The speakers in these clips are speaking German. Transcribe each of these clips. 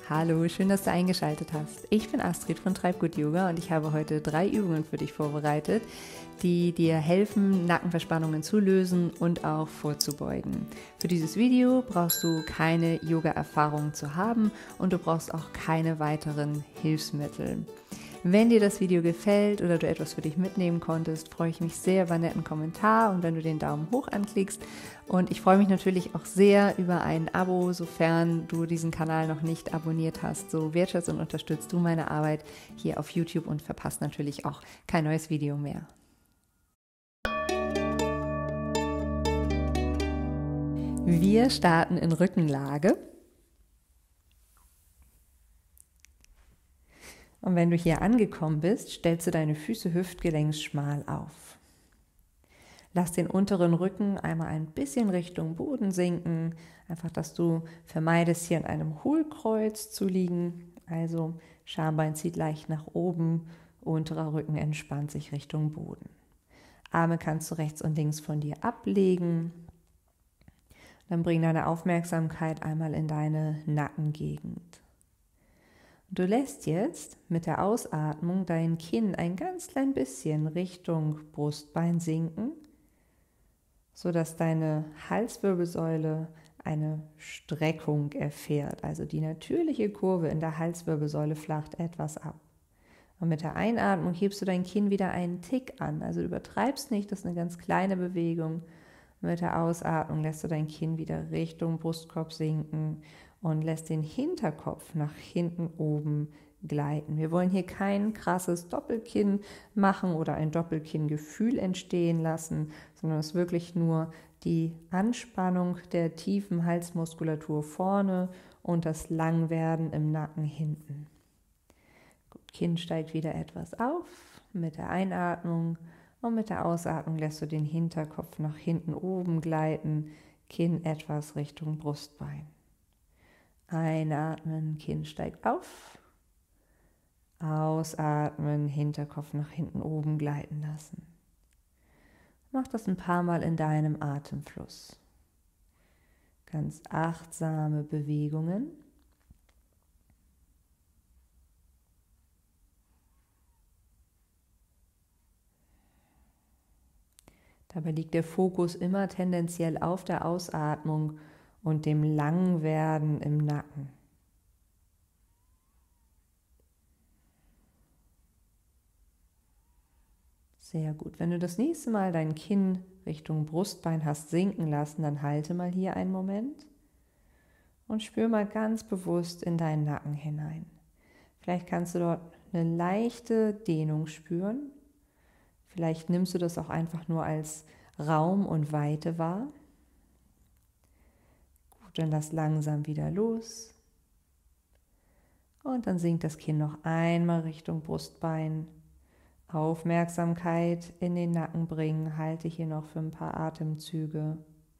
Hallo, schön, dass du eingeschaltet hast. Ich bin Astrid von Treibgut Yoga und ich habe heute 3 Übungen für dich vorbereitet, die dir helfen, Nackenverspannungen zu lösen und auch vorzubeugen. Für dieses Video brauchst du keine Yoga-Erfahrung zu haben und du brauchst auch keine weiteren Hilfsmittel. Wenn dir das Video gefällt oder du etwas für dich mitnehmen konntest, freue ich mich sehr über einen netten Kommentar und wenn du den Daumen hoch anklickst. Und ich freue mich natürlich auch sehr über ein Abo, sofern du diesen Kanal noch nicht abonniert hast. So wertschätzt und unterstützt du meine Arbeit hier auf YouTube und verpasst natürlich auch kein neues Video mehr. Wir starten in Rückenlage. Und wenn du hier angekommen bist, stellst du deine Füße hüftgelenksschmal auf. Lass den unteren Rücken einmal ein bisschen Richtung Boden sinken, einfach, dass du vermeidest, hier in einem Hohlkreuz zu liegen. Also Schambein zieht leicht nach oben, unterer Rücken entspannt sich Richtung Boden. Arme kannst du rechts und links von dir ablegen. Dann bring deine Aufmerksamkeit einmal in deine Nackengegend. Du lässt jetzt mit der Ausatmung dein Kinn ein ganz klein bisschen Richtung Brustbein sinken, sodass deine Halswirbelsäule eine Streckung erfährt. Also die natürliche Kurve in der Halswirbelsäule flacht etwas ab. Und mit der Einatmung hebst du dein Kinn wieder einen Tick an. Also du übertreibst nicht, das ist eine ganz kleine Bewegung. Mit der Ausatmung lässt du dein Kinn wieder Richtung Brustkorb sinken und lässt den Hinterkopf nach hinten oben gleiten. Wir wollen hier kein krasses Doppelkinn machen oder ein Doppelkinngefühl entstehen lassen, sondern es ist wirklich nur die Anspannung der tiefen Halsmuskulatur vorne und das Langwerden im Nacken hinten. Gut, Kinn steigt wieder etwas auf mit der Einatmung und mit der Ausatmung lässt du den Hinterkopf nach hinten oben gleiten, Kinn etwas Richtung Brustbein. Einatmen, Kinn steigt auf. Ausatmen, Hinterkopf nach hinten oben gleiten lassen. Mach das ein paar Mal in deinem Atemfluss. Ganz achtsame Bewegungen. Dabei liegt der Fokus immer tendenziell auf der Ausatmung und dem Langwerden im Nacken. Sehr gut. Wenn du das nächste Mal dein Kinn Richtung Brustbein hast sinken lassen, dann halte mal hier einen Moment und spür mal ganz bewusst in deinen Nacken hinein. Vielleicht kannst du dort eine leichte Dehnung spüren. Vielleicht nimmst du das auch einfach nur als Raum und Weite wahr. Gut, dann lass langsam wieder los. Und dann sinkt das Kinn noch einmal Richtung Brustbein. Aufmerksamkeit in den Nacken bringen. Halte hier noch für ein paar Atemzüge.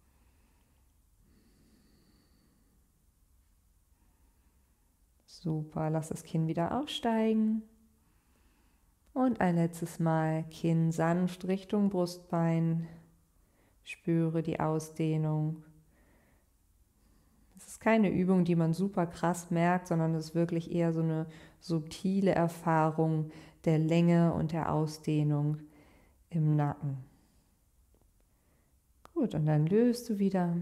Super, lass das Kinn wieder aufsteigen. Und ein letztes Mal Kinn sanft Richtung Brustbein. Spüre die Ausdehnung. Es ist keine Übung, die man super krass merkt, sondern es ist wirklich eher so eine subtile Erfahrung der Länge und der Ausdehnung im Nacken. Gut, und dann löst du wieder.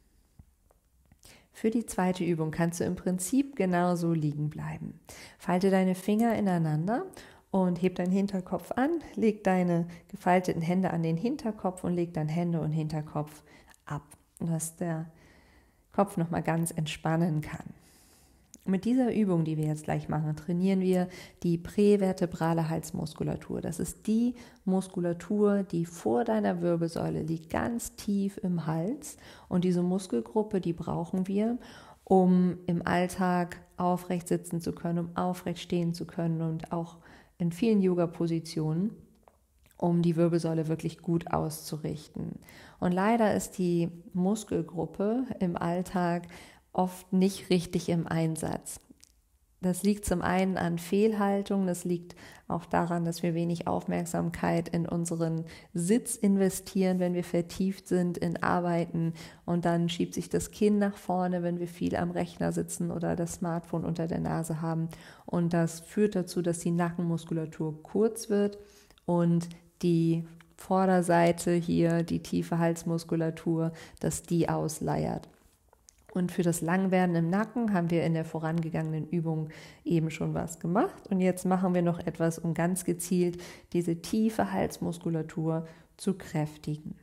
Für die zweite Übung kannst du im Prinzip genauso liegen bleiben. Falte deine Finger ineinander und heb deinen Hinterkopf an, leg deine gefalteten Hände an den Hinterkopf und leg dann Hände und Hinterkopf ab, dass der Kopf nochmal ganz entspannen kann. Mit dieser Übung, die wir jetzt gleich machen, trainieren wir die prävertebrale Halsmuskulatur. Das ist die Muskulatur, die vor deiner Wirbelsäule liegt, ganz tief im Hals. Und diese Muskelgruppe, die brauchen wir, um im Alltag aufrecht sitzen zu können, um aufrecht stehen zu können und auch in vielen Yoga-Positionen, um die Wirbelsäule wirklich gut auszurichten. Und leider ist die Muskelgruppe im Alltag oft nicht richtig im Einsatz. Das liegt zum einen an Fehlhaltung, das liegt auch daran, dass wir wenig Aufmerksamkeit in unseren Sitz investieren, wenn wir vertieft sind in Arbeiten, und dann schiebt sich das Kinn nach vorne, wenn wir viel am Rechner sitzen oder das Smartphone unter der Nase haben, und das führt dazu, dass die Nackenmuskulatur kurz wird und die Vorderseite hier, die tiefe Halsmuskulatur, dass die ausleiert. Und für das Langwerden im Nacken haben wir in der vorangegangenen Übung eben schon was gemacht. Und jetzt machen wir noch etwas, um ganz gezielt diese tiefe Halsmuskulatur zu kräftigen.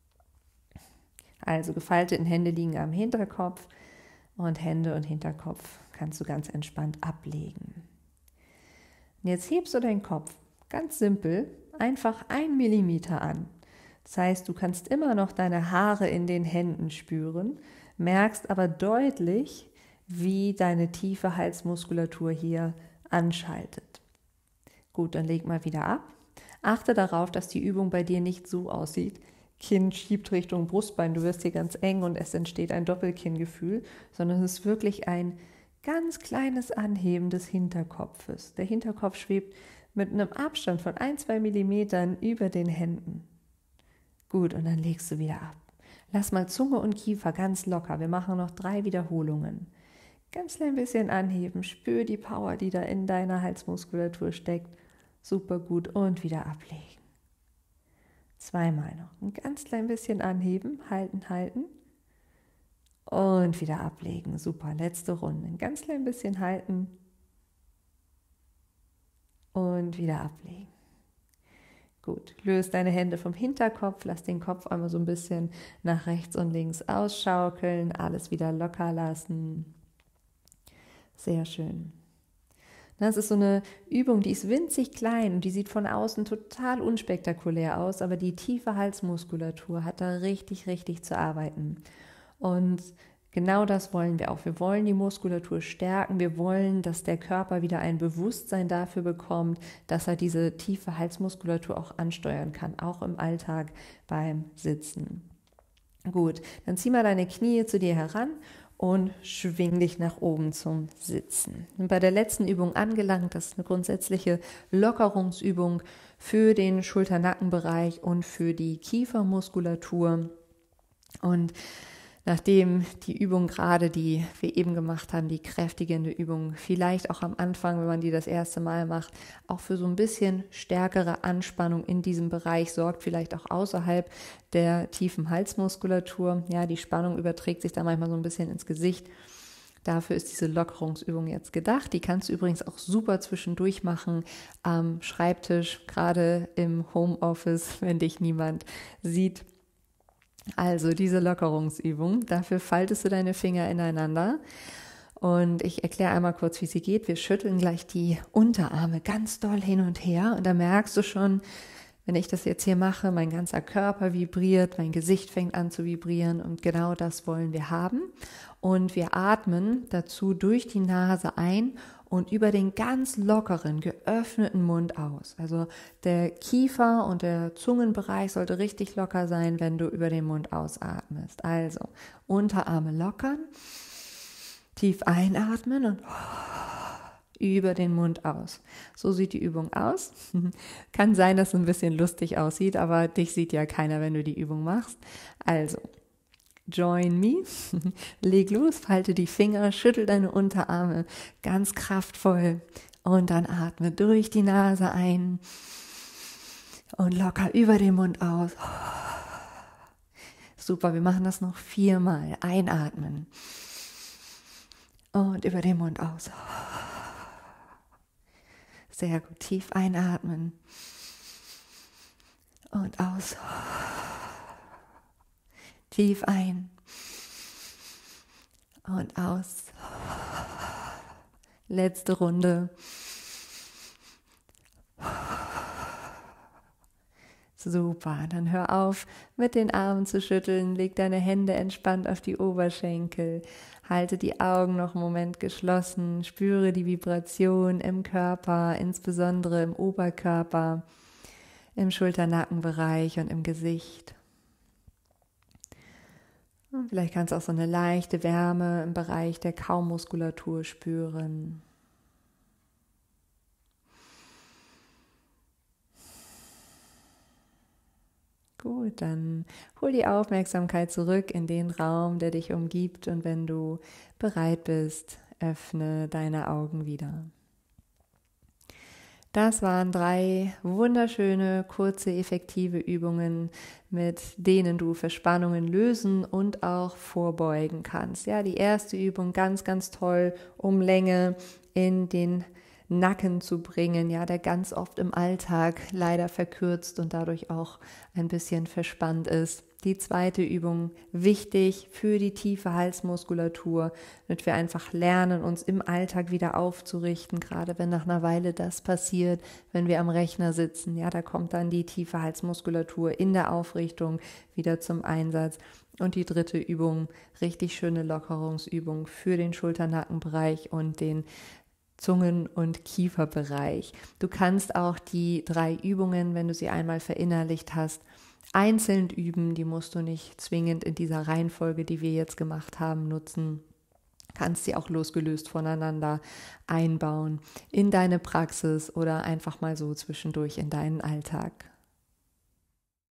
Also gefalteten Hände liegen am Hinterkopf und Hände und Hinterkopf kannst du ganz entspannt ablegen. Und jetzt hebst du deinen Kopf ganz simpel einfach 1 Millimeter an. Das heißt, du kannst immer noch deine Haare in den Händen spüren, merkst aber deutlich, wie deine tiefe Halsmuskulatur hier anschaltet. Gut, dann leg mal wieder ab. Achte darauf, dass die Übung bei dir nicht so aussieht: Kinn schiebt Richtung Brustbein, du wirst hier ganz eng und es entsteht ein Doppelkinngefühl, sondern es ist wirklich ein ganz kleines Anheben des Hinterkopfes. Der Hinterkopf schwebt mit einem Abstand von 1-2 Millimetern über den Händen. Gut, und dann legst du wieder ab. Lass mal Zunge und Kiefer ganz locker. Wir machen noch 3 Wiederholungen. Ganz klein bisschen anheben. Spür die Power, die da in deiner Halsmuskulatur steckt. Super gut. Und wieder ablegen. 2-mal noch. Ein ganz klein bisschen anheben. Halten, halten. Und wieder ablegen. Super. Letzte Runde. Ein ganz klein bisschen halten. Und wieder ablegen. Gut, löse deine Hände vom Hinterkopf, lass den Kopf einmal so ein bisschen nach rechts und links ausschaukeln, alles wieder locker lassen. Sehr schön. Das ist so eine Übung, die ist winzig klein und die sieht von außen total unspektakulär aus, aber die tiefe Halsmuskulatur hat da richtig, richtig zu arbeiten. Und genau das wollen wir auch. Wir wollen die Muskulatur stärken. Wir wollen, dass der Körper wieder ein Bewusstsein dafür bekommt, dass er diese tiefe Halsmuskulatur auch ansteuern kann, auch im Alltag beim Sitzen. Gut, dann zieh mal deine Knie zu dir heran und schwing dich nach oben zum Sitzen. Und bei der letzten Übung angelangt, das ist eine grundsätzliche Lockerungsübung für den Schulter-Nackenbereich und für die Kiefermuskulatur. Und nachdem die Übung gerade, die wir eben gemacht haben, die kräftigende Übung, vielleicht auch am Anfang, wenn man die das erste Mal macht, auch für so ein bisschen stärkere Anspannung in diesem Bereich sorgt, vielleicht auch außerhalb der tiefen Halsmuskulatur. Ja, die Spannung überträgt sich da manchmal so ein bisschen ins Gesicht. Dafür ist diese Lockerungsübung jetzt gedacht. Die kannst du übrigens auch super zwischendurch machen am Schreibtisch, gerade im Homeoffice, wenn dich niemand sieht. Also diese Lockerungsübung, dafür faltest du deine Finger ineinander und ich erkläre einmal kurz, wie sie geht. Wir schütteln gleich die Unterarme ganz doll hin und her und da merkst du schon, wenn ich das jetzt hier mache, mein ganzer Körper vibriert, mein Gesicht fängt an zu vibrieren und genau das wollen wir haben. Und wir atmen dazu durch die Nase ein und über den ganz lockeren, geöffneten Mund aus. Also der Kiefer und der Zungenbereich sollte richtig locker sein, wenn du über den Mund ausatmest. Also Unterarme lockern, tief einatmen und über den Mund aus. So sieht die Übung aus. Kann sein, dass es ein bisschen lustig aussieht, aber dich sieht ja keiner, wenn du die Übung machst. Also join me, leg los, falte die Finger, schüttel deine Unterarme ganz kraftvoll und dann atme durch die Nase ein und locker über den Mund aus. Super, wir machen das noch 4-mal. Einatmen und über den Mund aus. Sehr gut, tief einatmen und aus. Tief ein und aus. Letzte Runde. Super, dann hör auf, mit den Armen zu schütteln, leg deine Hände entspannt auf die Oberschenkel, halte die Augen noch einen Moment geschlossen, spüre die Vibration im Körper, insbesondere im Oberkörper, im Schulter-Nackenbereich und im Gesicht. Und vielleicht kannst du auch so eine leichte Wärme im Bereich der Kaumuskulatur spüren. Gut, dann hol die Aufmerksamkeit zurück in den Raum, der dich umgibt, und wenn du bereit bist, öffne deine Augen wieder. Das waren 3 wunderschöne, kurze, effektive Übungen, mit denen du Verspannungen lösen und auch vorbeugen kannst. Ja, die erste Übung ganz, ganz toll, um Länge in den Nacken zu bringen, ja, der ganz oft im Alltag leider verkürzt und dadurch auch ein bisschen verspannt ist. Die zweite Übung, wichtig für die tiefe Halsmuskulatur, damit wir einfach lernen, uns im Alltag wieder aufzurichten, gerade wenn nach einer Weile das passiert, wenn wir am Rechner sitzen. Ja, da kommt dann die tiefe Halsmuskulatur in der Aufrichtung wieder zum Einsatz. Und die dritte Übung, richtig schöne Lockerungsübung für den Schulter-Nackenbereich und den Zungen- und Kieferbereich. Du kannst auch die 3 Übungen, wenn du sie einmal verinnerlicht hast, einzeln üben. Die musst du nicht zwingend in dieser Reihenfolge, die wir jetzt gemacht haben, nutzen. Kannst sie auch losgelöst voneinander einbauen in deine Praxis oder einfach mal so zwischendurch in deinen Alltag.